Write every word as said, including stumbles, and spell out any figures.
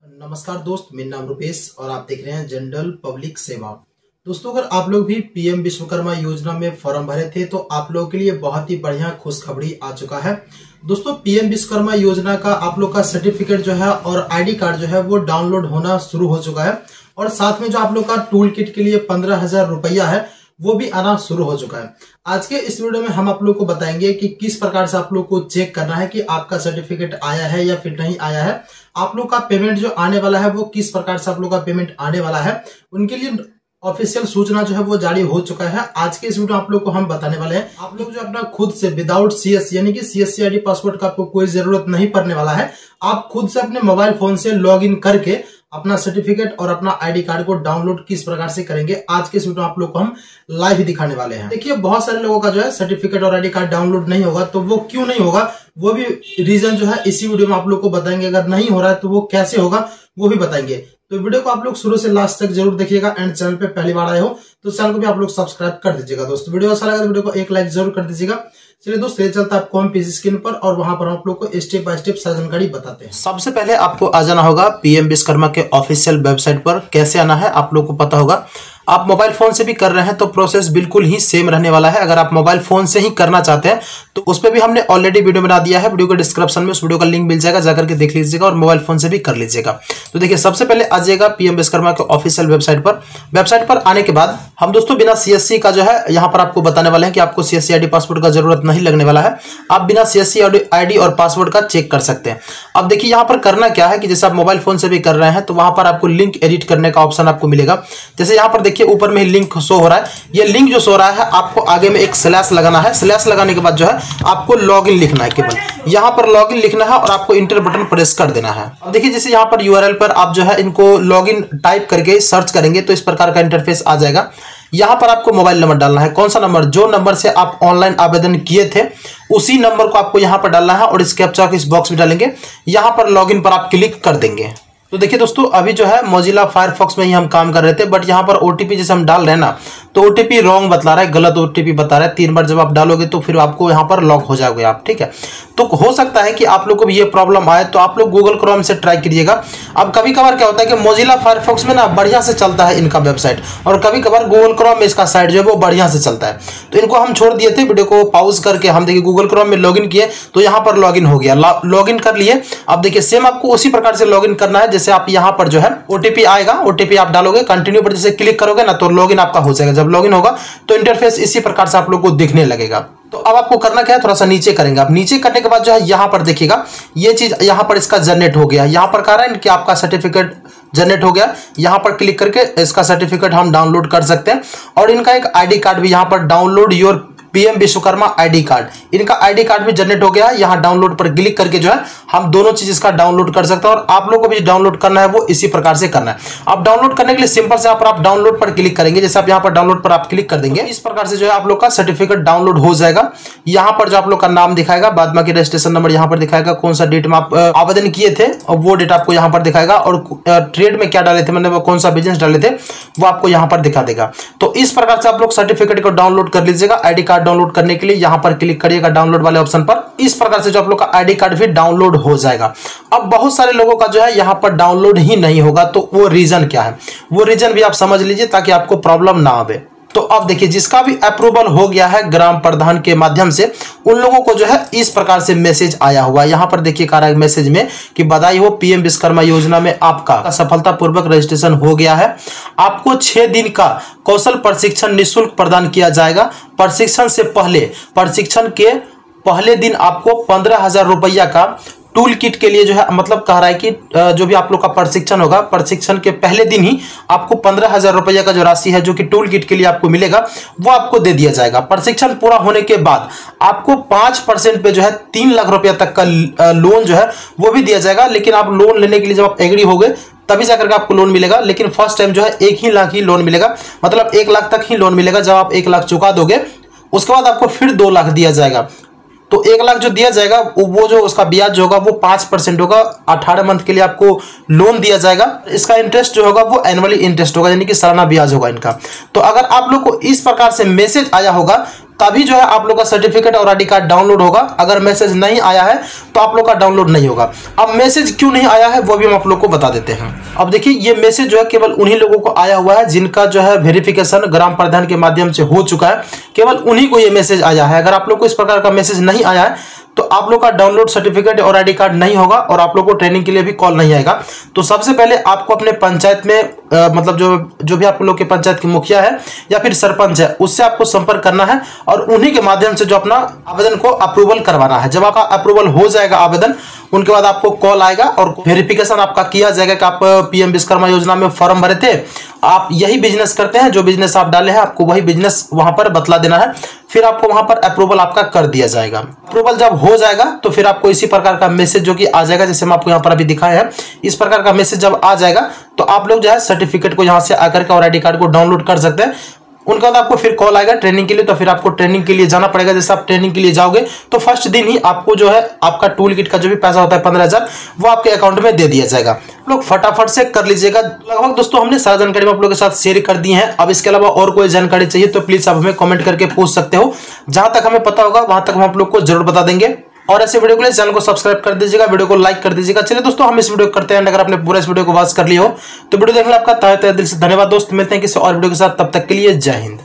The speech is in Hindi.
नमस्कार दोस्त, मेरा नाम रुपेश और आप देख रहे हैं जनरल पब्लिक सेवा। दोस्तों, अगर आप लोग भी पीएम विश्वकर्मा योजना में फॉर्म भरे थे तो आप लोगों के लिए बहुत ही बढ़िया खुशखबरी आ चुका है। दोस्तों, पीएम विश्वकर्मा योजना का आप लोग का सर्टिफिकेट जो है और आईडी कार्ड जो है वो डाउनलोड होना शुरू हो चुका है और साथ में जो आप लोग का टूल किट के लिए पंद्रह हजार रुपया है वो भी आना शुरू हो चुका है। आज के इस वीडियो में हम आप लोग को बताएंगे कि किस प्रकार से आप लोग को चेक करना है कि आपका सर्टिफिकेट आया है या फिर नहीं आया है। आप लोग का पेमेंट जो आने वाला है वो किस प्रकार से आप लोग का पेमेंट आने वाला है, उनके लिए ऑफिशियल सूचना जो है वो जारी हो चुका है। आज के इस वीडियो आप लोग को हम बताने वाले हैं। आप लोग जो अपना खुद से विदाउट सीएस यानी कि सीएससी आईडी पासवर्ड का आपको कोई जरूरत नहीं पड़ने वाला है। आप खुद से अपने मोबाइल फोन से लॉग इन करके अपना सर्टिफिकेट और अपना आईडी कार्ड को डाउनलोड किस प्रकार से करेंगे, आज के इस वीडियो आप लोग को हम लाइव दिखाने वाले हैं। देखिए, बहुत सारे लोगों का जो है सर्टिफिकेट और आईडी कार्ड डाउनलोड नहीं होगा, तो वो क्यों नहीं होगा वो भी रीजन जो है इसी वीडियो में आप लोग को बताएंगे। अगर नहीं हो रहा है तो वो कैसे होगा वो भी बताएंगे। तो वीडियो को आप लोग शुरू से लास्ट तक जरूर देखिएगा। एंड चैनल पे पहली बार आए हो तो चैनल को भी आप लोग सब्सक्राइब कर दीजिएगा। दोस्तों, वीडियो अच्छा लगा तो वीडियो को एक लाइक जरूर कर दीजिएगा। चलिए दोस्तों, ये चलता है आपको हम पीसी स्क्रीन पर और वहां पर आप लोग को स्टेप बाय स्टेप सारी जानकारी बताते हैं। सबसे पहले आपको आ जाना होगा पीएम विश्वकर्मा के ऑफिशियल वेबसाइट पर। कैसे आना है आप लोग को पता होगा। आप मोबाइल फोन से भी कर रहे हैं तो प्रोसेस बिल्कुल ही सेम रहने वाला है। अगर आप मोबाइल फोन से ही करना चाहते हैं तो उस पर भी हमने ऑलरेडी वीडियो बना दिया है। वीडियो के डिस्क्रिप्शन में उस वीडियो का लिंक मिल जाएगा, जाकर के देख लीजिएगा और मोबाइल फोन से भी कर लीजिएगा। तो देखिए, सबसे पहले आ जाएगा पीएम विश्वकर्मा के ऑफिशियल वेबसाइट पर। वेबसाइट पर आने के बाद हम दोस्तों बिना सीएससी का जो है यहाँ पर आपको बताने वाले हैं कि आपको सीएससी आईडी पासवर्ड का जरूरत नहीं लगने वाला है। आप बिना सीएससी आईडी और पासवर्ड का चेक कर सकते हैं। अब देखिए, यहाँ पर करना क्या है कि जैसे आप मोबाइल फोन से भी कर रहे हैं तो वहां पर आपको लिंक एडिट करने का ऑप्शन आपको मिलेगा। जैसे यहाँ पर देखिए ऊपर में लिंक शो हो रहा है, ये लिंक जो शो रहा है आपको आगे में एक स्लैश लगाना है। स्लैश लगाने के बाद जो है आपको लॉगिन लिखना है। केवल यहाँ पर लॉगिन लिखना है और आपको इंटर बटन प्रेस कर देना है। अब देखिए, जैसे यहाँ पर यूआरएल पर आप जो है इनको लॉगिन टाइप करके सर्च करेंगे तो इस प्रकार का इंटरफेस आ जाएगा। यहाँ पर आपको मोबाइल नंबर डालना है। कौन सा नंबर? जो नंबर से आप ऑनलाइन आवेदन किए थे उसी नंबर को आपको यहाँ पर डालना है और इस कैप्चा को इस बॉक्स में डालेंगे। यहाँ पर लॉगिन पर आप क्लिक कर देंगे। तो देखिए दोस्तों, अभी जो है मोजिला फायरफॉक्स में ही हम काम कर रहे थे, बट यहाँ पर ओटीपी जैसे हम डाल रहे हैं ना तो ओटीपी रॉन्ग बता रहा है, गलत ओटीपी बता रहा है। तीन बार जब आप डालोगे तो फिर आपको यहाँ पर लॉक हो जाओगे आप, ठीक है। तो हो सकता है कि आप लोग को भी ये प्रॉब्लम आए तो आप लोग गूगल क्रोम से ट्राई करिएगा। अब कभी कभार क्या होता है कि मोजिला फायरफॉक्स में ना बढ़िया से चलता है इनका वेबसाइट और कभी कभार गूगल क्रोम में इसका साइट जो है वो बढ़िया से चलता है। तो इनको हम छोड़ दिए थे, वीडियो को पॉज करके हम देखिए गूगल क्रोम में लॉगिन किए तो यहाँ पर लॉगिन हो गया। लॉगिन कर लिए। अब देखिए, सेम आपको उसी प्रकार से लॉगिन करना है। जैसे आप यहाँ पर जो है ओटीपी आएगा, ओटीपी आप डालोगे, कंटिन्यू पर जैसे क्लिक करोगे ना तो लॉगिन आपका हो जाएगा। जब लॉगिन होगा तो इंटरफेस इसी प्रकार से आप लोग को दिखने लगेगा। तो अब आपको करना क्या है, थोड़ा सा नीचे करेंगे। आप नीचे करने के बाद जो है यहाँ पर देखिएगा ये चीज यहाँ पर इसका जनरेट हो गया। यहाँ पर कह रहा है कि आपका सर्टिफिकेट जनरेट हो गया। यहाँ पर क्लिक करके इसका सर्टिफिकेट हम डाउनलोड कर सकते हैं और इनका एक आईडी कार्ड भी यहाँ पर download your PM Vishwakarma ID card, इनका आईडी कार्ड भी जनरेट हो गया है। यहाँ डाउनलोड पर क्लिक करके जो है हम दोनों चीज इसका डाउनलोड कर सकते हैं और आप लोगों को भी डाउनलोड करना है वो इसी प्रकार से करना है। आप डाउनलोड करने के लिए सिंपल से यहाँ पर आप डाउनलोड पर क्लिक करेंगे। जैसे आप यहाँ पर डाउनलोड पर आप क्लिक कर देंगे, इस प्रकार से जो है आप लोग का सर्टिफिकेट डाउनलोड हो जाएगा। यहाँ पर जो आप लोग का नाम दिखाएगा, बाद में रजिस्ट्रेशन नंबर यहाँ पर दिखाएगा, कौन सा डेट में आप आवेदन किए थे और वो डेट आपको यहाँ पर दिखाएगा और ट्रेड में क्या डाले थे, मतलब कौन सा बिजनेस डाले थे वो आपको यहाँ पर दिखा देगा। तो इस प्रकार से आप लोग सर्टिफिकेट को डाउनलोड कर लीजिएगा। आईडी कार्ड डाउनलोड करने के लिए यहाँ पर क्लिक करिएगा डाउनलोड वाले ऑप्शन पर। इस प्रकार से जो आप लोग का आईडी कार्ड भी डाउनलोड हो जाएगा। अब बहुत सारे लोगों का जो है यहाँ पर डाउनलोड ही नहीं होगा, तो वो रीजन क्या है वो रीजन भी आप समझ लीजिए ताकि आपको प्रॉब्लम ना आवे। तो अब देखिए, जिसका भी अप्रूवल हो गया है ग्राम प्रधान के माध्यम से उन लोगों को जो है इस प्रकार से मैसेज आया हुआ है। यहाँ पर देखिए कह रहा है मैसेज में कि बधाई हो, पीएम विश्वकर्मा योजना में आपका सफलतापूर्वक रजिस्ट्रेशन हो गया है। आपको छह दिन का कौशल प्रशिक्षण निःशुल्क प्रदान किया जाएगा। प्रशिक्षण से पहले प्रशिक्षण के पहले दिन आपको पंद्रह हजार रुपया का टूल किट के लिए जो है, मतलब कह रहा है कि जो भी आप लोग का प्रशिक्षण होगा प्रशिक्षण के पहले दिन ही आपको पंद्रह हजार रुपया का जो राशि है जो कि टूल किट के लिए आपको मिलेगा वो आपको दे दिया जाएगा। प्रशिक्षण पूरा होने के बाद आपको पांच परसेंट पे जो है तीन लाख रुपया तक का लोन जो है वो भी दिया जाएगा। लेकिन आप लोन लेने के लिए जब आप एग्री हो गए तभी जाकर के आपको लोन मिलेगा। लेकिन फर्स्ट टाइम जो है एक ही लाख ही लोन मिलेगा, मतलब एक लाख तक ही लोन मिलेगा। जब आप एक लाख चुका दोगे उसके बाद आपको फिर दो लाख दिया जाएगा। तो एक लाख जो दिया जाएगा वो जो उसका ब्याज होगा वो पांच परसेंट होगा। अठारह मंथ के लिए आपको लोन दिया जाएगा। इसका इंटरेस्ट जो होगा वो एनुअली इंटरेस्ट होगा, यानी कि सालाना ब्याज होगा इनका। तो अगर आप लोग को इस प्रकार से मैसेज आया होगा तभी जो है आप लोग का सर्टिफिकेट और आईडी कार्ड डाउनलोड होगा। अगर मैसेज नहीं आया है तो आप लोग का डाउनलोड नहीं होगा। अब मैसेज क्यों नहीं आया है वो भी हम आप लोग को बता देते हैं। अब देखिए, ये मैसेज जो है केवल उन्हीं लोगों को आया हुआ है जिनका जो है वेरिफिकेशन ग्राम प्रधान के माध्यम से हो चुका है, केवल उन्हीं को ये मैसेज आया है। अगर आप लोग को इस प्रकार का मैसेज नहीं आया है तो आप लोग का डाउनलोड सर्टिफिकेट और आईडी कार्ड नहीं होगा और आप लोग को ट्रेनिंग के लिए भी कॉल नहीं आएगा। तो सबसे पहले आपको अपने पंचायत में आ, मतलब जो जो भी आप लोग के पंचायत के मुखिया है या फिर सरपंच है, उससे आपको संपर्क करना है और उन्हीं के माध्यम से जो अपना आवेदन को अप्रूवल करवाना है। जब आपका अप्रूवल हो जाएगा आवेदन, उनके बाद आपको कॉल आएगा और वेरिफिकेशन आपका किया जाएगा कि आप पीएम विश्वकर्मा योजना में फॉर्म भरे थे, आप यही बिजनेस करते हैं, जो बिजनेस आप डाले हैं आपको वही बिजनेस वहां पर बतला देना है। फिर आपको वहां पर अप्रूवल आपका कर दिया जाएगा। अप्रूवल जब हो जाएगा तो फिर आपको इसी प्रकार का मैसेज जो कि आ जाएगा, जैसे हम आपको यहाँ पर अभी दिखाए हैं, इस प्रकार का मैसेज जब आ जाएगा तो आप लोग जो है सर्टिफिकेट को यहाँ से आकर के और आईडी कार्ड को डाउनलोड कर सकते हैं। उनका बाद आपको फिर कॉल आएगा ट्रेनिंग के लिए, तो फिर आपको ट्रेनिंग के लिए जाना पड़ेगा। जैसे आप ट्रेनिंग के लिए जाओगे तो फर्स्ट दिन ही आपको जो है आपका टूल किट का जो भी पैसा होता है पंद्रह हजार वो आपके अकाउंट में दे दिया जाएगा। आप लोग फटाफट से कर लीजिएगा। लगभग दोस्तों हमने सारा जानकारी आप लोगों के साथ शेयर कर दी है। अब इसके अलावा और कोई जानकारी चाहिए तो प्लीज आप हमें कमेंट करके पूछ सकते हो। जहां तक हमें पता होगा वहां तक हम आप लोग को जरूर बता देंगे। और ऐसे वीडियो के लिए चैनल को सब्सक्राइब कर दीजिएगा, वीडियो को लाइक कर दीजिएगा। चलिए दोस्तों, हम इस वीडियो को करते हैं। अगर आपने पूरा इस वीडियो को वॉच कर लिया हो तो वीडियो देखने आपका तहे तहे दिल से धन्यवाद दोस्त। मिलते हैं किसी और वीडियो के साथ, तब तक के लिए जय हिंद।